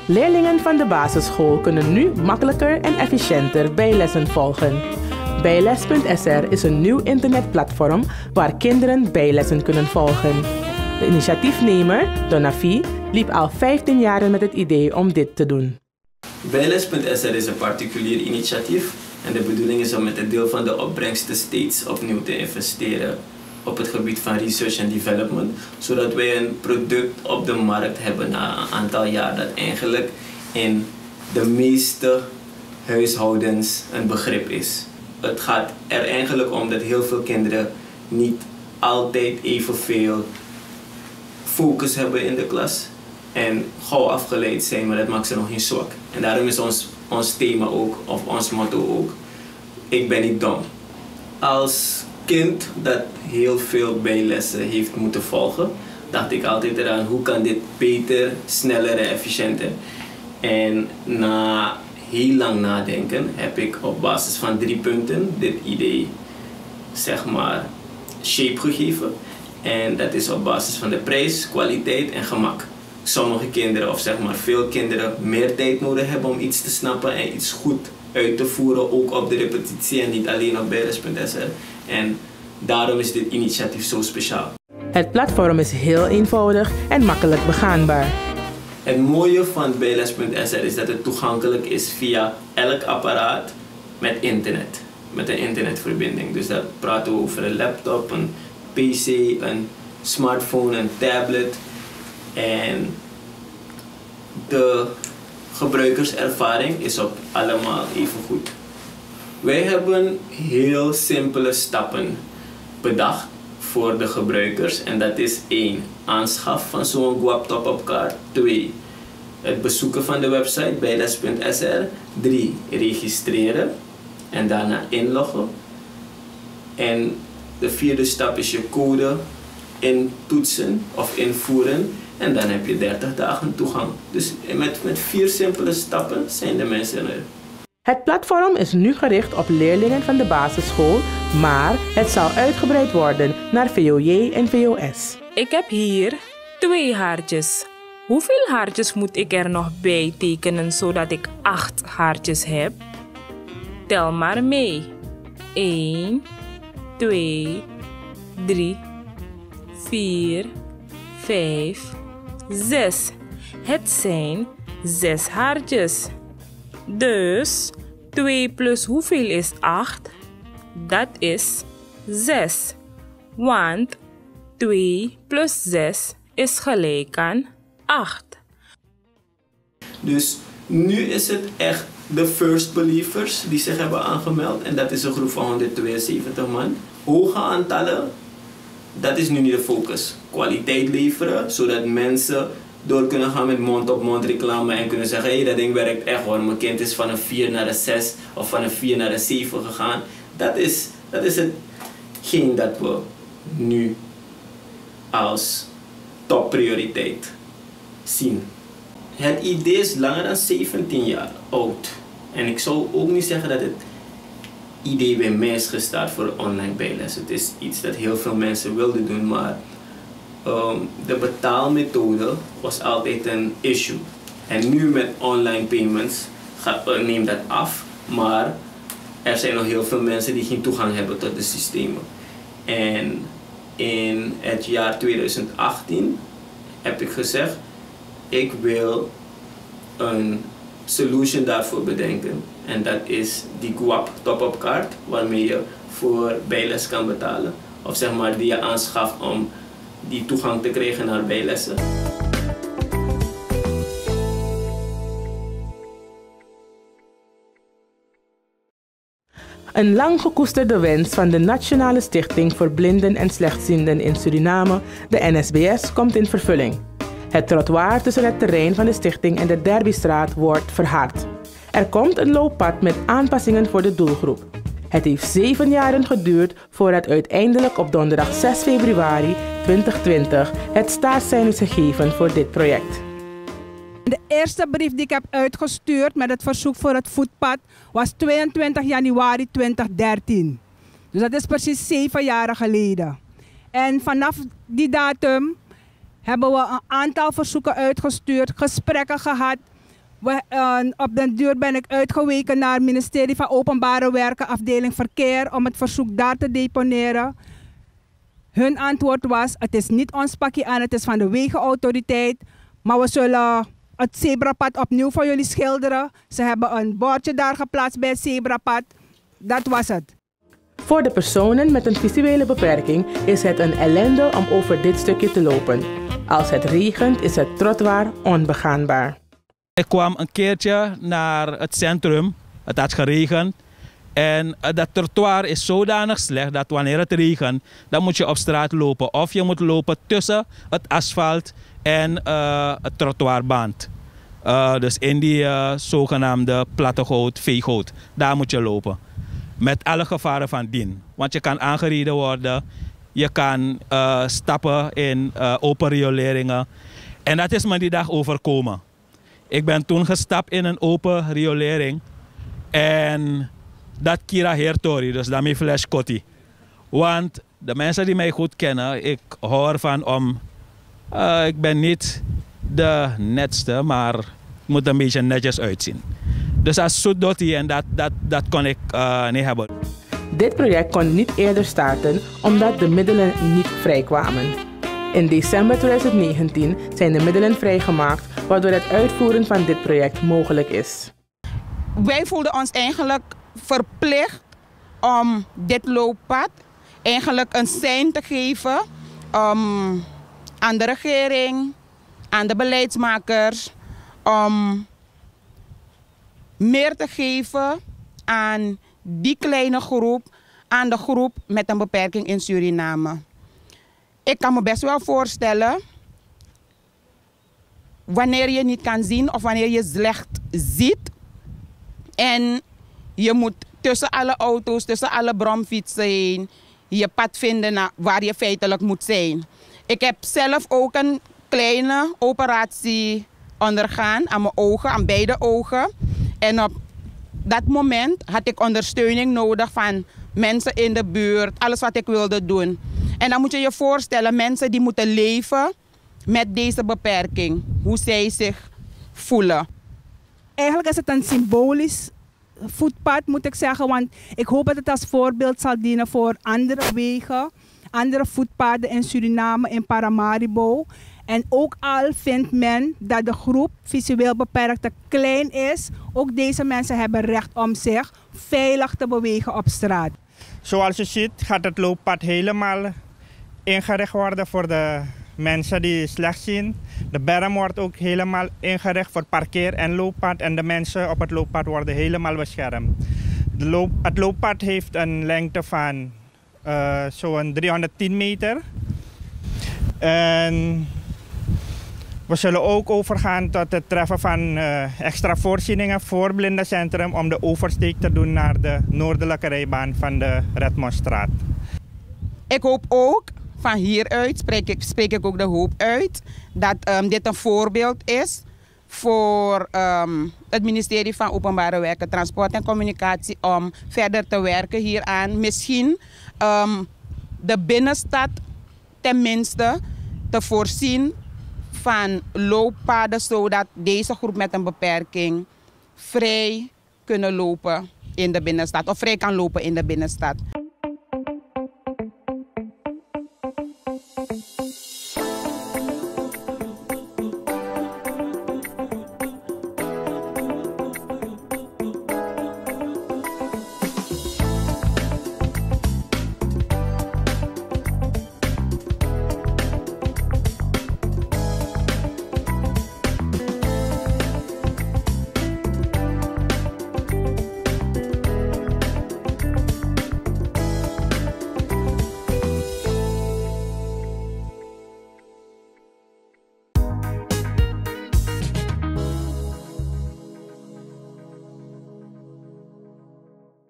Leerlingen van de basisschool kunnen nu makkelijker en efficiënter bijlessen volgen. Bijles.sr is een nieuw internetplatform waar kinderen bijlessen kunnen volgen. De initiatiefnemer, Donafi, liep al 15 jaar met het idee om dit te doen. Bijles.sr is een particulier initiatief en de bedoeling is om met een deel van de opbrengsten steeds opnieuw te investeren op het gebied van research en development, zodat wij een product op de markt hebben na een aantal jaar dat eigenlijk in de meeste huishoudens een begrip is. Het gaat er eigenlijk om dat heel veel kinderen niet altijd evenveel focus hebben in de klas en gauw afgeleid zijn, maar dat maakt ze nog niet zwak. En daarom is ons thema ook, of ons motto ook, ik ben niet dom. Als kind dat heel veel bijlessen heeft moeten volgen, dacht ik altijd eraan hoe kan dit beter, sneller en efficiënter. En na heel lang nadenken heb ik op basis van 3 punten dit idee zeg maar shape gegeven. En dat is op basis van de prijs, kwaliteit en gemak. Sommige kinderen, of zeg maar veel kinderen, meer tijd nodig hebben om iets te snappen en iets goed uit te voeren, ook op de repetitie en niet alleen op bijles.sr. En daarom is dit initiatief zo speciaal. Het platform is heel eenvoudig en makkelijk begaanbaar. Het mooie van bijles.sr is dat het toegankelijk is via elk apparaat met internet, met een internetverbinding. Dus daar praten we over een laptop, een PC, een smartphone, een tablet. En de gebruikerservaring is op allemaal even goed. Wij hebben heel simpele stappen bedacht voor de gebruikers. En dat is 1. Aanschaf van zo'n GWAP top-up kaart. 2. Het bezoeken van de website bijles.sr. 3. Registreren en daarna inloggen. En de 4e stap is je code intoetsen of invoeren. En dan heb je 30 dagen toegang. Dus met 4 simpele stappen zijn de mensen er. Het platform is nu gericht op leerlingen van de basisschool, maar het zal uitgebreid worden naar VOJ en VOS. Ik heb hier 2 haartjes. Hoeveel haartjes moet ik er nog bij tekenen zodat ik 8 haartjes heb? Tel maar mee. 1, 2, 3, 4, 5, 6. Het zijn 6 haartjes. Dus 2 plus hoeveel is 8? Dat is 6. Want 2 plus 6 is gelijk aan 8. Dus nu is het echt de first believers die zich hebben aangemeld. En dat is een groep van 172 man. Hoge aantallen, dat is nu niet de focus. Kwaliteit leveren, zodat mensen door kunnen gaan met mond-op-mond reclame en kunnen zeggen, hey, dat ding werkt echt hoor, mijn kind is van een 4 naar een 6 of van een 4 naar een 7 gegaan. Dat is hetgeen dat we nu als topprioriteit zien. Het idee is langer dan 17 jaar oud. En ik zou ook niet zeggen dat het idee bij mij is gestart voor online bijles. Het is iets dat heel veel mensen wilden doen, maar de betaalmethode was altijd een issue. En nu met online payments neemt dat af, maar er zijn nog heel veel mensen die geen toegang hebben tot de systemen. En in het jaar 2018 heb ik gezegd, ik wil een solution daarvoor bedenken. En dat is die GWAP top-up kaart, waarmee je voor bijles kan betalen. Of zeg maar die je aanschaft om die toegang te krijgen naar bijlessen. Een lang gekoesterde wens van de Nationale Stichting voor Blinden en Slechtzienden in Suriname, de NSBS, komt in vervulling. Het trottoir tussen het terrein van de stichting en de Derbystraat wordt verhard. Er komt een looppad met aanpassingen voor de doelgroep. Het heeft 7 jaren geduurd voordat uiteindelijk op donderdag 6 februari 2020 het startsein is gegeven voor dit project. De eerste brief die ik heb uitgestuurd met het verzoek voor het voetpad was 22 januari 2013. Dus dat is precies 7 jaar geleden. En vanaf die datum hebben we een aantal verzoeken uitgestuurd, gesprekken gehad Op den duur ben ik uitgeweken naar het ministerie van Openbare Werken, afdeling Verkeer, om het verzoek daar te deponeren. Hun antwoord was: het is niet ons pakje aan, het is van de wegenautoriteit, maar we zullen het zebrapad opnieuw voor jullie schilderen. Ze hebben een bordje daar geplaatst bij het zebrapad. Dat was het. Voor de personen met een visuele beperking is het een ellende om over dit stukje te lopen. Als het regent is het trottoir onbegaanbaar. Ik kwam een keertje naar het centrum, het had geregend. En dat trottoir is zodanig slecht dat wanneer het regent, dan moet je op straat lopen. Of je moet lopen tussen het asfalt en het trottoirband. Dus in die zogenaamde plattegoot, veegoot, daar moet je lopen. Met alle gevaren van dien. Want je kan aangereden worden, je kan stappen in open rioleringen. En dat is me die dag overkomen. Ik ben toen gestapt in een open riolering. En dat kira hertori, dus daarmee flash kotti. Want de mensen die mij goed kennen, ik hou ervan om... ik ben niet de netste, maar ik moet een beetje netjes uitzien. Dus als zoetdotti en dat kon ik niet hebben. Dit project kon niet eerder starten omdat de middelen niet vrijkwamen. In december 2019 zijn de middelen vrijgemaakt, waardoor het uitvoeren van dit project mogelijk is. Wij voelden ons eigenlijk verplicht om dit looppad eigenlijk een sein te geven aan de regering, aan de beleidsmakers, om meer te geven aan die kleine groep, aan de groep met een beperking in Suriname. Ik kan me best wel voorstellen, wanneer je niet kan zien of wanneer je slecht ziet en je moet tussen alle auto's, tussen alle bromfietsen je pad vinden waar je feitelijk moet zijn. Ik heb zelf ook een kleine operatie ondergaan aan mijn ogen, aan beide ogen. En op dat moment had ik ondersteuning nodig van mensen in de buurt, alles wat ik wilde doen. En dan moet je je voorstellen, mensen die moeten leven met deze beperking, hoe zij zich voelen. Eigenlijk is het een symbolisch voetpad, moet ik zeggen, want ik hoop dat het als voorbeeld zal dienen voor andere wegen, andere voetpaden in Suriname, in Paramaribo. En ook al vindt men dat de groep visueel beperkte klein is, ook deze mensen hebben recht om zich veilig te bewegen op straat. Zoals je ziet gaat het looppad helemaal ingericht worden voor de mensen die slecht zien. De berm wordt ook helemaal ingericht voor parkeer- en looppad en de mensen op het looppad worden helemaal beschermd. Het looppad heeft een lengte van zo'n 310 meter. En we zullen ook overgaan tot het treffen van extra voorzieningen voor blindencentrum om de oversteek te doen naar de noordelijke rijbaan van de Redmondstraat. Ik hoop ook, van hieruit spreek ik ook de hoop uit, dat dit een voorbeeld is voor het ministerie van Openbare Werken, Transport en Communicatie om verder te werken hieraan. Misschien de binnenstad tenminste te voorzien van looppaden, zodat deze groep met een beperking vrij kunnen lopen in de binnenstad of vrij kan lopen in de binnenstad.